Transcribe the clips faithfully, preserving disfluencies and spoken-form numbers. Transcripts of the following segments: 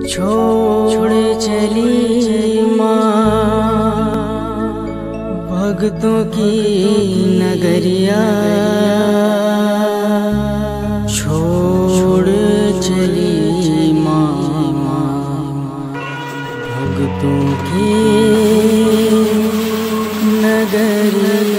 छोड़ चली माँ भक्तों की नगरिया, छोड़ चली माँ भक्तों की नगरिया।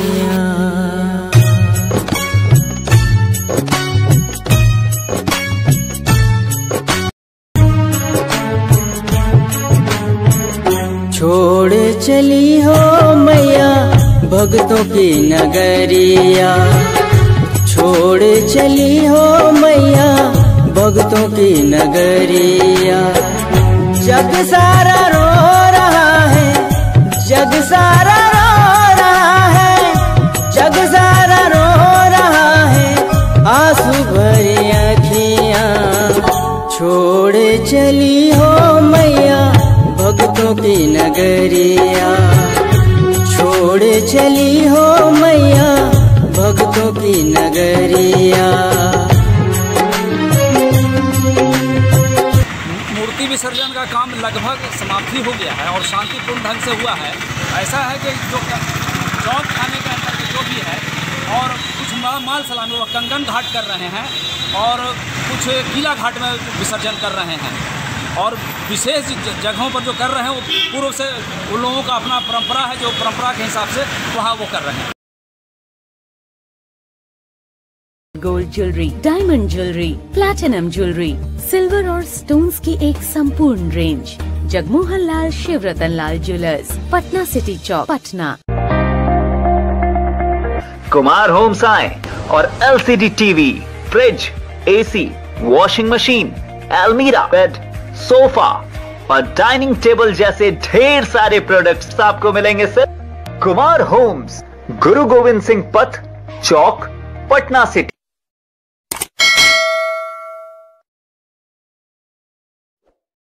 छोड़ चली हो मैया भक्तों की नगरिया, छोड़ चली हो मैया भक्तों की नगरिया। जग सारा रो रहा है, जग सारा रो रहा है, जग सारा रो रहा है, आंसू भरी अखियाँ। छोड़ चली हो मैया भक्तों की नगरिया, छोड़ चली हो मैया भक्तों की नगरिया। मूर्ति विसर्जन का काम लगभग समाप्ति हो गया है और शांतिपूर्ण ढंग से हुआ है। ऐसा है कि जो चौक खाने के अंदर जो भी है और कुछ माल सलामी वो कंगन घाट कर रहे हैं और कुछ किला घाट में विसर्जन कर रहे हैं और विशेष जगहों पर जो कर रहे हैं वो पूर्व से उन लोगों का अपना परंपरा है, जो परंपरा के हिसाब से वहाँ वो कर रहे हैं। Gold jewellery, diamond jewellery, platinum jewellery, silver और स्टोन्स की एक संपूर्ण range. Jagmohan Lal Shivratan Lal jewellers, Patna city Chowk, Patna. Kumar homes आए और LCD TV, fridge, AC, washing machine, अलमीरा, बेड, सोफा और डाइनिंग टेबल जैसे ढेर सारे प्रोडक्ट्स आपको मिलेंगे सर कुमार होम्स, गुरु गोविंद सिंह पथ, चौक, पटना सिटी।